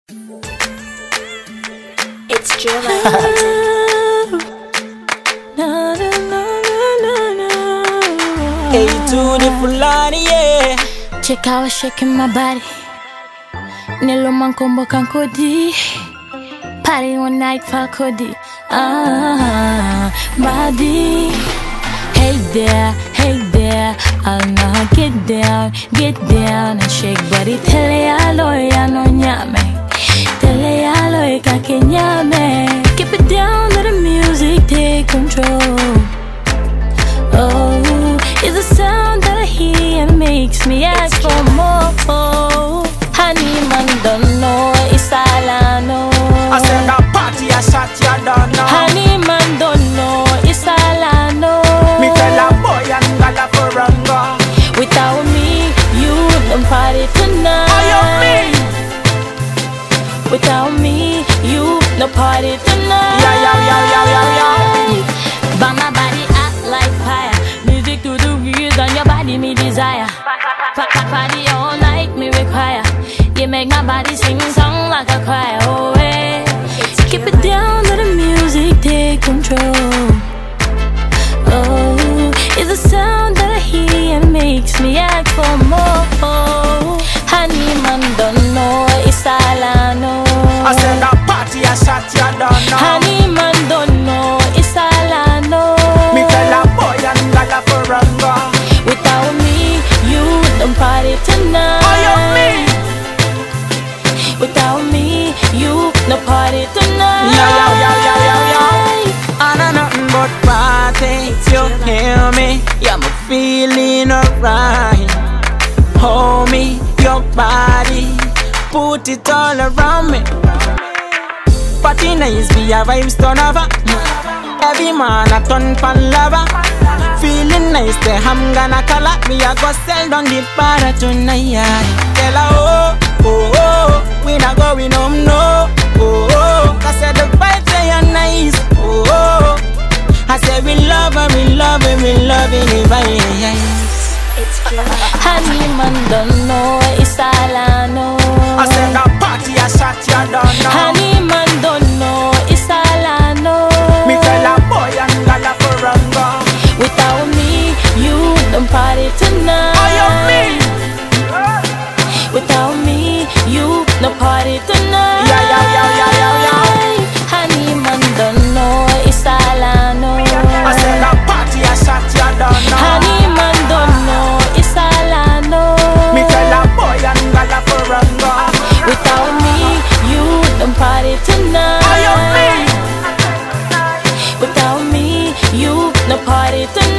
It's Drilla. Hey, to the Fulani, yeah. Check how I shaking my body. Nilo mankombo kankodi. Party one night falkodi. Body. Hey there, I'll now get down and shake body. Tele aloe no nyame. Tele aloe kake nyame. Keep it down, let the music take control. Oh, it's a sound that I hear and makes me ask for more. Honey man don't know, it's all I know. I said that party I shot you don't know. Honey man don't know, it's all I know. Me tell a boy and gala for run go. Without me, you don't party tonight. Oh, you mean? Without me, you no party tonight. Yeah. But my body act like fire. Music to the wheels on your body, me desire. Party all night, me require. You make my body sing song like a choir. Oh, hey. Keep it down, let the music take control. Oh, it's a sound that I hear and makes me ask for more. Honey man don't know, it's all I know. I said that party I shot you don't know. Honey man don't know, it's all I know. Me tell a boy and gala for run go. Without me, you don't party tonight. Oh, you mean? Without me, you no party tonight. Yeah. I know nothing but party. You hear me? Yeah, I'm feeling alright. Hold me, your body, put it all around me. Party nice, be a vibes turn over. Every man a turn pan lover. Feeling nice, the ham gonna color. Me a go sell down the bar tonight. Tell her oh, we not going home no. Oh, I said the vibes they are nice. Oh, I said we love the vibes. It's Drilla. Honey man don't know, it's all I know. I said that party I shot you don't know. Honey man don't know, it's all I know. Me tell a boy and gala for run go. Without me, you don't party tonight. Oh, you mean? Without me, you no party tonight. Yeah. Honey man don't know, it's all I know. I said that party I shot you don't know. Honey man don't know, it's all I know. Me tell a boy and gala for run go. Without me, you don't party tonight. Oh, you mean? Without me, you no party tonight.